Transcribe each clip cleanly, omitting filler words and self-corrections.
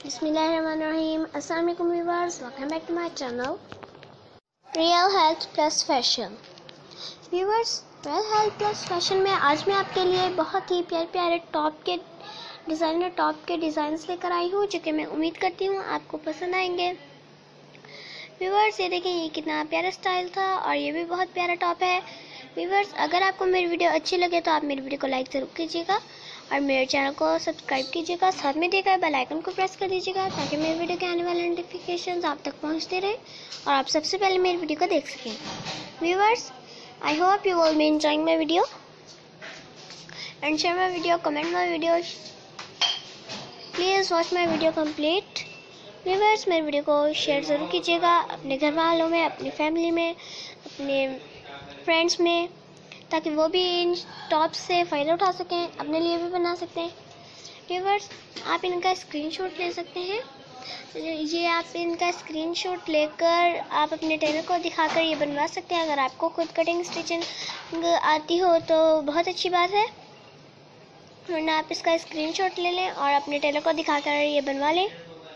बिस्मिल्लाहिर्रहमानिर्रहीम। अस्सलाम वालेकुम viewers, welcome back to my channel Real Health Plus Fashion. Viewers, Real Health Plus Fashion में आज मैं आपके लिए बहुत ही प्यारे प्यारे डिज़ाइनर टॉप के डिज़ाइंस लेकर आई हूँ, जो कि मैं उम्मीद करती हूँ आपको पसंद आएंगे। व्यूअर्स, ये देखें, ये कितना प्यारा स्टाइल था और ये भी बहुत प्यारा टॉप है। व्यूअर्स, अगर आपको मेरी वीडियो अच्छी लगे तो आप मेरी वीडियो को लाइक ज़रूर कीजिएगा और मेरे चैनल को सब्सक्राइब कीजिएगा। साथ में दिए गए बेल आइकन को प्रेस कर दीजिएगा ताकि मेरी वीडियो के आने वाले नोटिफिकेशंस आप तक पहुंचते रहें और आप सबसे पहले मेरी वीडियो को देख सकें। Viewers, I hope you will be enjoying my video and share my video, comment my video, please watch my video complete. Viewers, मेरी वीडियो को शेयर ज़रूर कीजिएगा अपने घर वालों में, अपनी फैमिली में, अपने फ्रेंड्स में, ताकि वो भी इन टॉप से फ़ायदा उठा सकें, अपने लिए भी बना सकते हैं। व्यूअर्स, आप इनका स्क्रीनशॉट ले सकते हैं। ये आप इनका स्क्रीनशॉट लेकर आप अपने टेलर को दिखाकर ये बनवा सकते हैं। अगर आपको खुद कटिंग स्टिचिंग आती हो तो बहुत अच्छी बात है, वरना आप इसका स्क्रीनशॉट ले लें और अपने टेलर को दिखाकर ये बनवा लें।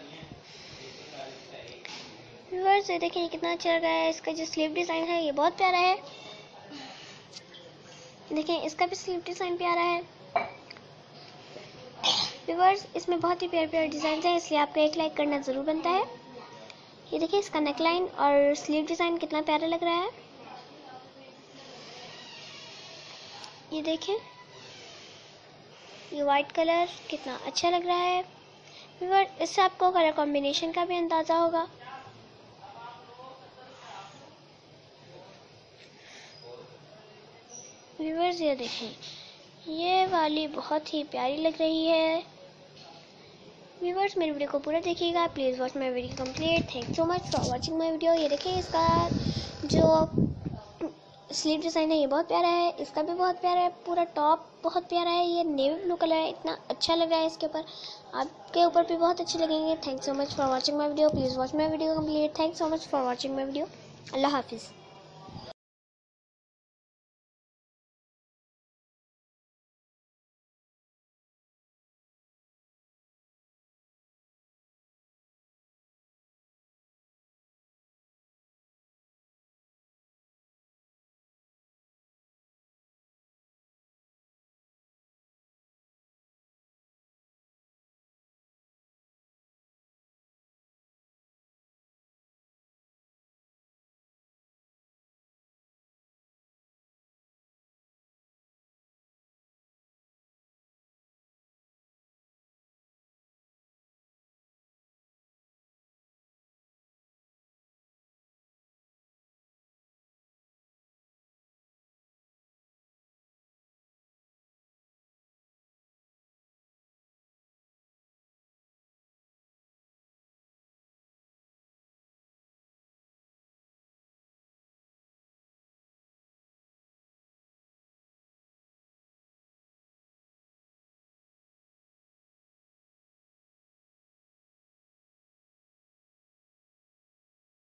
व्यूअर्स, ये देखिए, कितना अच्छा लग रहा है। इसका जो स्लीव डिज़ाइन है ये बहुत प्यारा है। देखें, इसका भी स्लीव डिज़ाइन प्यारा है। व्यूअर्स, इसमें बहुत ही प्यारे प्यारे डिज़ाइन हैं, इसलिए आपको एक लाइक करना ज़रूर बनता है। ये देखिए, इसका नेकलाइन और स्लीव डिज़ाइन कितना प्यारा लग रहा है। ये देखें, ये वाइट कलर कितना अच्छा लग रहा है। व्यूअर्स, इससे आपको कलर कॉम्बिनेशन का भी अंदाज़ा होगा। व्यूअर्स, ये देखें, ये वाली बहुत ही प्यारी लग रही है। व्यूअर्स, मेरी वीडियो को पूरा देखिएगा, please watch my video complete. Thank so much for watching my video. ये देखें, इसका जो स्लीव डिज़ाइन है ये बहुत प्यारा है, इसका भी बहुत प्यारा है, पूरा टॉप बहुत प्यारा है। ये नेवी ब्लू कलर है, इतना अच्छा लग रहा है इसके ऊपर, आपके ऊपर भी बहुत अच्छे लगेंगे। Thank so much for watching my video, please watch my video complete. Thank so much for watching my video. अल्लाह हाफिज़।